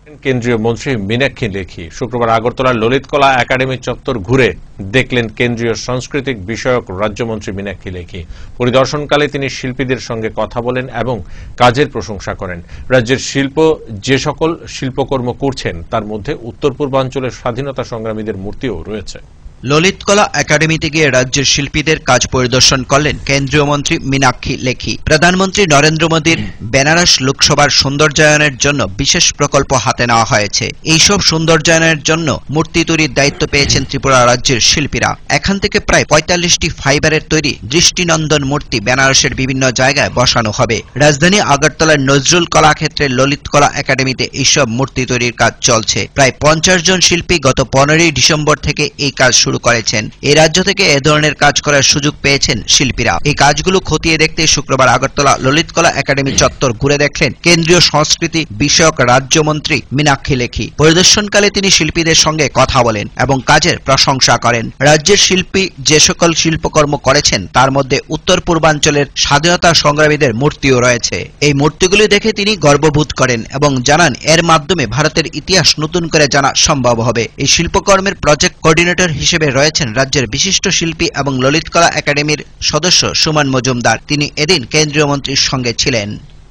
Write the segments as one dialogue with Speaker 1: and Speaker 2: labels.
Speaker 1: কেন্দ্রীয় মন্ত্রী মীনাক্ষী লেখি শুক্রবার আগরতলার ললিত কলা একাডেমি চত্বর ঘুরে দেখলেন কেন্দ্রীয় সাংস্কৃতিক বিষয়ক রাজ্যমন্ত্রী মীনাক্ষী লেখি। পরিদর্শনকালে তিনি শিল্পীদের সঙ্গে কথা বলেন এবং কাজের প্রশংসা করেন। রাজ্যের শিল্প যে সকল শিল্পকর্ম করছেন তার মধ্যে উত্তর পূর্বাঞ্চলের স্বাধীনতা সংগ্রামীদের মূর্তিও রয়েছে।
Speaker 2: ললিত কলা একাডেমিতে গিয়ে রাজ্যের শিল্পীদের কাজ পরিদর্শন করলেন কেন্দ্রীয় মন্ত্রী মীনাক্ষী লেখি। প্রধানমন্ত্রী নরেন্দ্র মোদীর বেনারস লোকসভার সৌন্দর্যায়নের জন্য বিশেষ প্রকল্প হাতে নেওয়া হয়েছে। এইসব সৌন্দর্যায়নের জন্য মূর্তি তৈরির দায়িত্ব পেয়েছেন ত্রিপুরা রাজ্যের শিল্পীরা। এখান থেকে প্রায় ৪৫টি ফাইবারের তৈরি দৃষ্টিনন্দন মূর্তি বেনারসের বিভিন্ন জায়গায় বসানো হবে। রাজধানী আগরতলার নজরুল কলাক্ষেত্রের ললিত কলা একাডেমিতে এইসব মূর্তি তৈরির কাজ চলছে। প্রায় ৫০ জন শিল্পী গত ১৫ই ডিসেম্বর থেকে এই কাজ শুরু করেছেন। এই রাজ্য থেকে এ ধরনের কাজ করার সুযোগ পেয়েছেন শিল্পীরা। এই কাজগুলো খতিয়ে দেখতে শুক্রবার আগরতলা ললিত কলা একাডেমি চত্বর ঘুরে দেখলেন কেন্দ্রীয় সংস্কৃতি বিষয়ক রাজ্যমন্ত্রী মীনাক্ষী লেখি। পরিদর্শনকালে তিনি শিল্পীদের সঙ্গে কথা বলেন এবং কাজের প্রশংসা করেন। রাজ্যের শিল্পী যে সকল শিল্পকর্ম করেছেন তার মধ্যে উত্তর পূর্বাঞ্চলের স্বাধীনতা সংগ্রামীদের মূর্তিও রয়েছে। এই মূর্তিগুলি দেখে তিনি গর্ববোধ করেন এবং জানান এর মাধ্যমে ভারতের ইতিহাস নতুন করে জানা সম্ভব হবে। এই শিল্পকর্মের প্রজেক্ট কোঅর্ডিনেটর হিসেবে রয়েছেন রাজ্যের বিশিষ্ট শিল্পী এবং ললিত কলা একাডেমির সদস্য সুমন মজুমদার। তিনি এদিন কেন্দ্রীয় মন্ত্রীর সঙ্গে ছিলেন।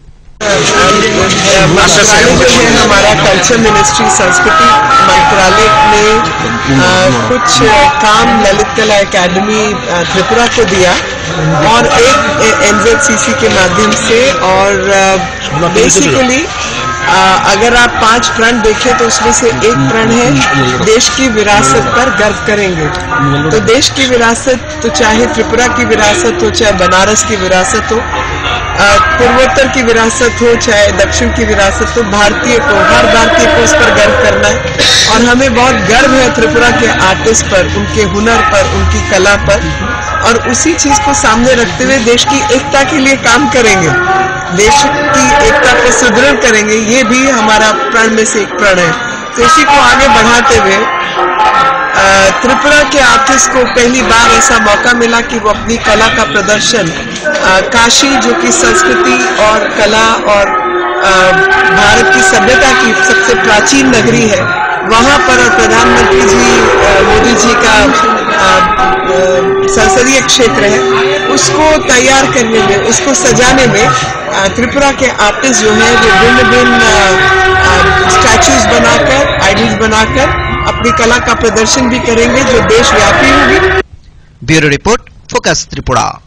Speaker 3: हमारा कल्चर मिनिस्ट्री संस्कृति मंत्रालय ने कुछ काम ललित कला एकेडमी त्रिपुरा को दिया और एक NZCC के माध्यम से और बेसिकली अगर आप 5 प्रण देखें तो उसमें से एक प्रण है देश की विरासत पर गर्व करेंगे। तो देश की विरासत तो चाहे त्रिपुरा की विरासत हो, चाहे बनारस की विरासत हो, पूर्वोत्तर की विरासत हो, चाहे दक्षिण की विरासत हो, भारतीय को, हर भारतीय को उस पर गर्व करना है। और हमें बहुत गर्व है त्रिपुरा के आर्टिस्ट पर, उनके हुनर पर, उनकी कला पर, और उसी चीज को सामने रखते हुए देश की एकता के लिए काम करेंगे, देश की एकता को सुदृढ़ करेंगे। ये भी हमारा प्रण में से एक प्रण है। तो इसी को आगे बढ़ाते हुए त्रिपुरा के आर्टिस्ट को पहली बार ऐसा मौका मिला कि वो अपनी कला का प्रदर्शन काशी, जो कि संस्कृति और कला और भारत की सभ्यता की सबसे प्राचीन नगरी है, वहां पर प्रधानमंत्री जी मोदी जी का संसदीय क्षेत्र है, उसको तैयार करने में, उसको सजाने में त्रिपुरा के आर्टिस्ट जो है वो भिन्न भिन्न स्टैचूज बनाकर, आइडल्स बनाकर अपनी कला का प्रदर्शन भी करेंगे जो देशव्यापी होगी।
Speaker 2: Bureau report, focus Tripura.